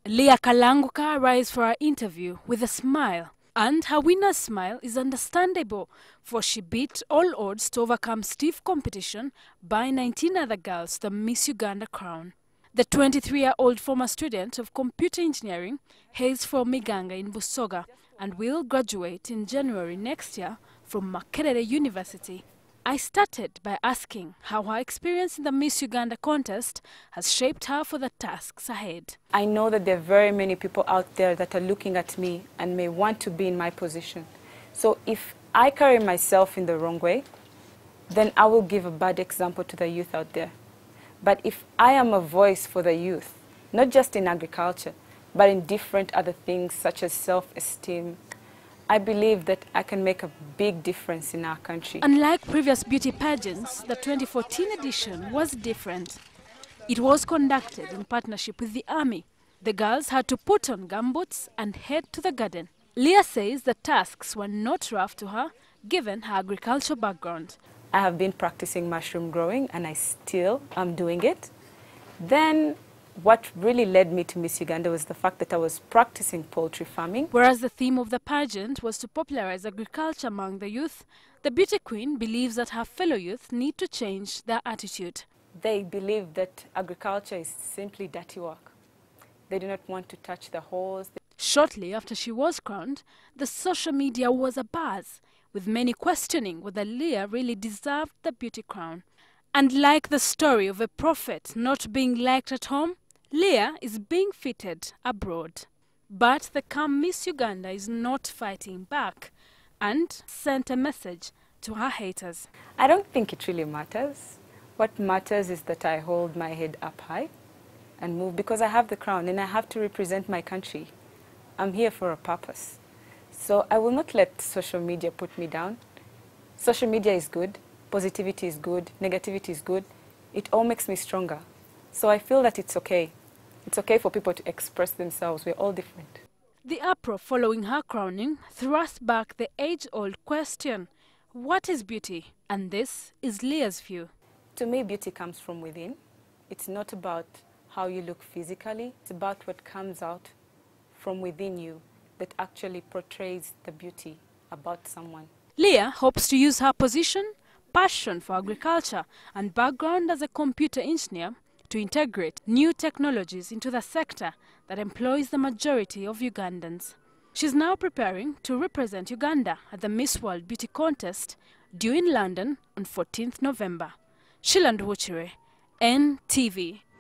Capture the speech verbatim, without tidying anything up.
Leah Kalanguka arrives for her interview with a smile. And her winner's smile is understandable, for she beat all odds to overcome stiff competition by nineteen other girls to the Miss Uganda crown. The twenty-three-year-old former student of computer engineering hails from Miganga in Busoga and will graduate in January next year from Makerere University. I started by asking how her experience in the Miss Uganda contest has shaped her for the tasks ahead. I know that there are very many people out there that are looking at me and may want to be in my position. So if I carry myself in the wrong way, then I will give a bad example to the youth out there. But if I am a voice for the youth, not just in agriculture, but in different other things such as self-esteem, I believe that I can make a big difference in our country. Unlike previous beauty pageants, the twenty fourteen edition was different. It was conducted in partnership with the army. The girls had to put on gumboots and head to the garden. Leah says the tasks were not rough to her, given her agricultural background. I have been practicing mushroom growing and I still am doing it. Then what really led me to Miss Uganda was the fact that I was practicing poultry farming. Whereas the theme of the pageant was to popularize agriculture among the youth, the beauty queen believes that her fellow youth need to change their attitude. They believe that agriculture is simply dirty work. They do not want to touch the holes. Shortly after she was crowned, the social media was abuzz, with many questioning whether Leah really deserved the beauty crown. And like the story of a prophet not being liked at home, Leah is being fitted abroad. But the calm Miss Uganda is not fighting back and sent a message to her haters. I don't think it really matters. What matters is that I hold my head up high and move because I have the crown and I have to represent my country. I'm here for a purpose. So I will not let social media put me down. Social media is good, positivity is good, negativity is good. It all makes me stronger. So I feel that it's okay. It's okay for people to express themselves. We're all different. The uproar following her crowning thrust back the age-old question, what is beauty? And this is Leah's view. To me, beauty comes from within. It's not about how you look physically. It's about what comes out from within you that actually portrays the beauty about someone. Leah hopes to use her position, passion for agriculture, and background as a computer engineer to integrate new technologies into the sector that employs the majority of Ugandans. She's now preparing to represent Uganda at the Miss World Beauty Contest due in London on fourteenth November. Shiland Wuchire, N T V.